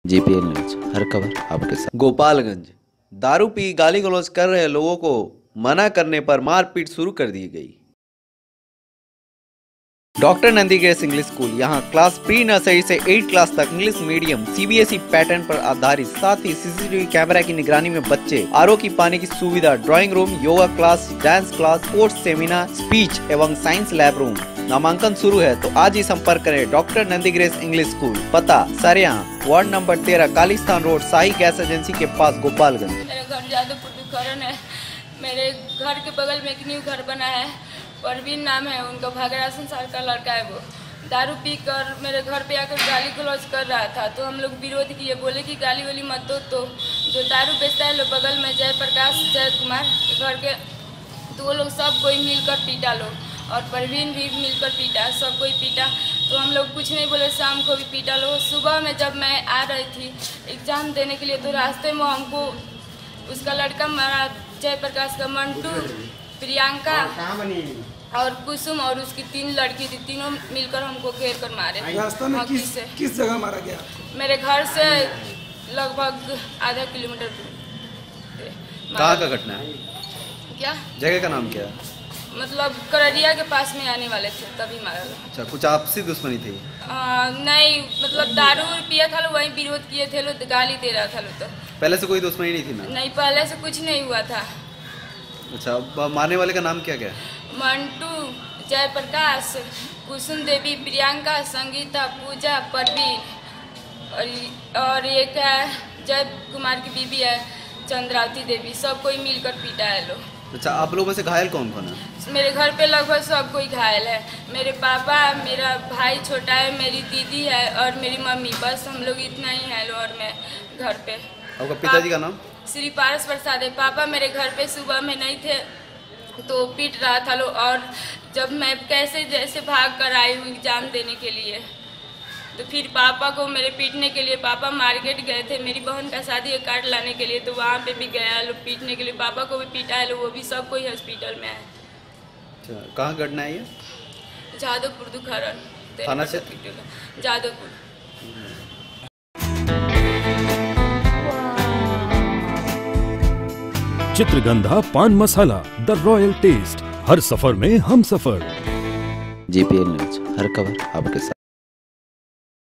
GPL news, हर खबर आपके साथ। गोपालगंज दारू पी गाली गलौज कर रहे लोगों को मना करने पर मारपीट शुरू कर दी गई। डॉक्टर नंदीग्रेस इंग्लिश स्कूल, यहाँ क्लास प्री नर्सरी से 8 क्लास तक इंग्लिश मीडियम सीबीएसई पैटर्न पर आधारित, साथ ही सीसीटीवी कैमरा की निगरानी में बच्चे, आरओ की पानी की सुविधा, drawing room, yoga class, dance class, sports seminar, speech एवं साइंस लैब रूम। नामांकन शुरू है तो आज ही संपर्क करें डॉक्टर नंदीग्रेस इंग्लिश स्कूल, पता Sariya, ward number 13, Kalisthan road, Shahi gas agency के पास, गोपालगंज। मेरा घर जादवपुर है। मेरे घर के बगल में एक न्यू घर बना है, परवीन नाम है उनका, भागरासन साल का लड़का है। वो दारू पी कर मेरे घर पे आकर गाली गलौज कर रहा था, तो हम लोग विरोध किए, बोले कि गाली वाली मत दो। तो जो दारू बेचता है लोग बगल में जयप्रकाश जय कुमार घर के, तो वो लोग सब कोई मिलकर पीटा लोग, और परवीन भी मिलकर पीटा, सब कोई पीटा। तो हम लोग कुछ नहीं बोले, शाम को भी पीटा लोग। सुबह में जब मैं आ रही थी एग्ज़ाम देने के लिए, तो रास्ते में हमको उसका लड़का मारा, जयप्रकाश का, मंटू, प्रियंका और कुसुम और उसकी 3 लड़की थी, तीनों मिलकर हमको घेर कर मारे। रास्ते में किस जगह मारा गया? मेरे घर से लगभग आधा किलोमीटर दूर। कहाँ का घटना है? क्या जगह का नाम क्या है? मतलब कररिया के पास में आने वाले थे तभी मारा। अच्छा, कुछ आपसी दुश्मनी थी? नहीं, मतलब दारू पिया था लोग, वहीं विरोध किए थे लोग, गाली दे रहा था लोग। तो पहले से कोई दुश्मनी नहीं थी ना? नहीं, पहले से कुछ नहीं हुआ था। अच्छा, मारने वाले का नाम क्या क्या है? मंटू, जयप्रकाश, कुसुम देवी, प्रियंका, संगीता, पूजा, परवीन, और एक है जय कुमार की बीबी है चंद्रावती देवी। सब कोई मिलकर पीटा है लोग। अच्छा, आप लोगों में से घायल कौन कौन है? मेरे घर पे लगभग सब कोई घायल है। मेरे पापा, मेरा भाई छोटा है, मेरी दीदी है और मेरी मम्मी, बस हम लोग इतना ही है। और मैं घर पे। आपका पिताजी का नाम? श्री पारस प्रसाद है। पापा मेरे घर पे सुबह में नहीं थे तो पीट रहा था लोग, और जब मैं कैसे जैसे भाग कर आई हूँ एग्ज़ाम देने के लिए, तो फिर पापा को मेरे पीटने के लिए, पापा मार्केट गए थे मेरी बहन का शादी है कार्ड लाने के लिए, तो वहाँ पे भी गया लोग पीटने के लिए, पापा को भी पीटा है लोग, वो भी सब कोई हॉस्पिटल में है। अच्छा, कहाँ घटना है ये? जादवपुर दुखहरण थाना क्षेत्र? Jadavpur. Chitragandha Pan Masala, the royal taste, हर सफर में हम सफर। जीपीएल न्यूज, हर खबर आपके साथ।